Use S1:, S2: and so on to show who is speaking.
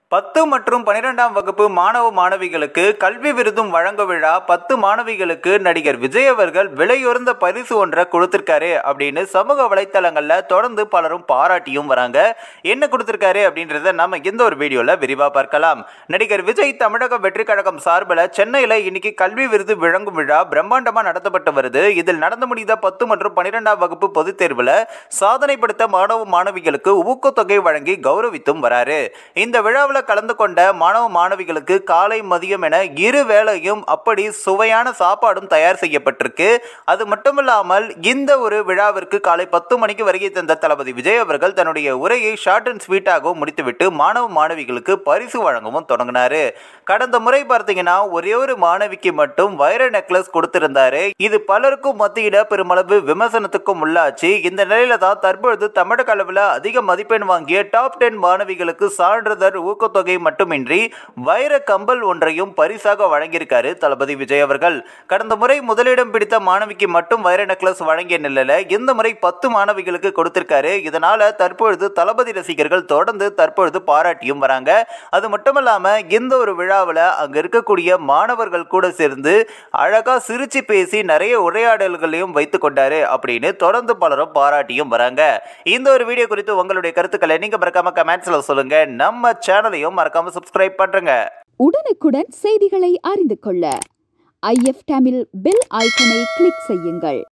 S1: 10 மற்றும் 12ஆம் வகுப்பு மாணவ மாணவிகளுக்கு கல்வி விருதும் வழங்க விழா 10 மாணவிகளுக்கு நடிகர் விஜய் அவர்கள் விலையுறந்த பரிசு ஒன்றை கொடுத்திருக்காரு அப்படின்னு சமூக வலைத்தளங்கள்ல தொடர்ந்து பலரும் பாராட்டியும் வராங்க. என்ன கொடுத்திருக்காரு அப்படின்றத நம்ம இந்த ஒரு வீடியோல விரிவா பார்க்கலாம். நடிகர் விஜய் தமிழக வெற்றி கழகம் சார்பில் சென்னையில இன்னைக்கு கல்வி விருது வழங்கும் விழா பிரம்மாண்டமா நடத்தப்பட்டு வருது. இதில் நடந்து முடிந்த 10 மற்றும் 12ஆம் வகுப்பு பொதுத் தேர்வுல சாதனை படுத்த மாணவ மாணவிகளுக்கு ஊக்கத்தொகை வழங்கி கௌரவித்தும் வராரு. இந்த விழாவில் கலந்து கொண்ட மாணவ மாணவிகளுக்கு காலை மதியம் என இரு வேளையும் அப்படி சுவையான சாப்பாடும் தயார் செய்யப்பட்டிருக்கு. அது மட்டுமில்லாமல் இந்த ஒரு விழாவிற்கு காலை 10 மணிக்கு வருகை தந்த தளபதி விஜய் அவர்கள் தன்னுடைய உரையை ஷார்ட் அண்ட் ஸ்வீட்டாகவும் முடித்துவிட்டு மாணவ மாணவிகளுக்கு பரிசு வழங்கவும் தொடங்கினாரு. கடந்த முறை பார்த்தீங்கன்னா ஒரே ஒரு மாணவிக்கு மட்டும் வைர நெக்லஸ் கொடுத்திருந்தாரு. இது பலருக்கும் மத்தியில பெருமளவு விமர்சனத்துக்கும் உள்ளாச்சு. இந்த நிலையில தான் தற்பொழுது தமிழக அளவில் அதிக மதிப்பெண் வாங்கிய டாப் 10 மாணவிகளுக்கு சான்றிதழ் ஊக்கத்தொகை மட்டுமின்றி வைர கம்பல் ஒன்றையும் பரிசாக வழங்கியிருக்காரு தளபதி விஜய் அவர்கள். கடந்த முறை முதலிடம் பிடித்த மாணவிக்கு மட்டும் வைர நெக்லஸ் வழங்கிய நிலையில இந்த முறை 10 மாணவிகளுக்கு கொடுத்திருக்காரு. இதனால தற்பொழுது தளபதி ரசிகர்கள் தொடர்ந்து தற்பொழுது பாராட்டியும் வராங்க. அது மட்டுமல்லாம இந்த ஒரு விழாவில் அங்க இருக்கக்கூடிய மாணவர்கள் கூட சேர்ந்து அழகா சிரிச்சு பேசி நிறைய உரையாடல்களையும் வைத்துக் கொண்டாரு அப்படின்னு தொடர்ந்து பலரும் பாராட்டியும் வராங்க. இந்த ஒரு வீடியோ குறித்து உங்களுடைய கருத்துக்களை நீங்க மறக்காம கமெண்ட்ஸ்ல சொல்லுங்க. நம்ம சேனலையும் மறக்காம சப்ஸ்கிரைப் பண்ணுங்க.
S2: உடனுக்குடன் செய்திகளை அறிந்து கொள்ள IF தமிழ் பெல் ஐகானை கிளிக் செய்யுங்கள்.